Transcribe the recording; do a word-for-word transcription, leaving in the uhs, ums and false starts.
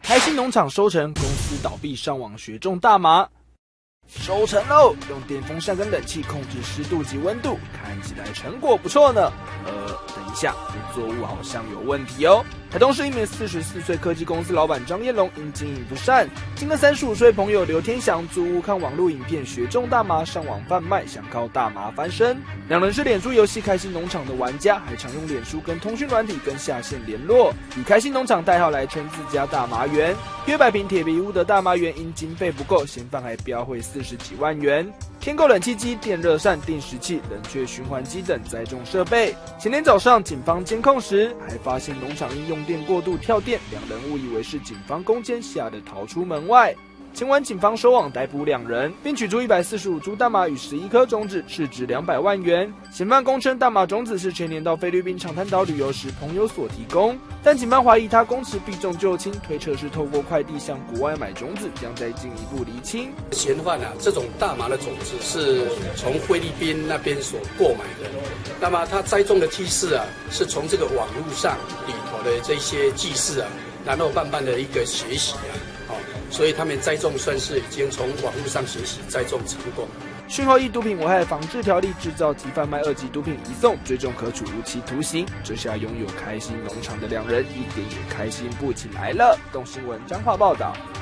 开心农场收成，公司倒闭，上网学种大麻。收成喽！用电风扇跟冷气控制湿度及温度，看起来成果不错呢。呃，等一下，这作物好像有问题哦。台东市一名四十四岁科技公司老板张彦龙因经营不善，经跟三十五岁朋友刘天祥租屋看网络影片学种大麻，上网贩卖，想靠大麻翻身。两人是脸书游戏开心农场的玩家，还常用脸书跟通讯软体跟下线联络，以开心农场代号来称自家大麻园。约百平铁皮屋的大麻园因经费不够，嫌犯还标会四十几万元。添购冷气机、电热扇、定时器、冷却循环机等栽种设备。前天早上，警方监控时还发现农场因用电过度跳电，两人误以为是警方攻坚，吓得逃出门外。前晚警方收网逮捕两人，并取出一百四十五株大麻与十一颗种子，市值两百万元。嫌犯供称大麻种子是前年到菲律宾长滩岛旅游时朋友所提供，但警方怀疑他供词避重就轻，推测是透过快递向国外买种子，将再进一步厘清。 嫌犯啊，这种大麻的种子是从菲律宾那边所购买的，那么他栽种的技师啊，是从这个网络上里头的这些技师啊，然后慢慢的一个学习啊。所以他们栽种算是已经从网络上学习栽种成功。 讯后依毒品危害防治条例制造及贩卖二级毒品移送，最重可处无期徒刑。这下拥有开心农场的两人一点也开心不起来了。动新闻彰化报道。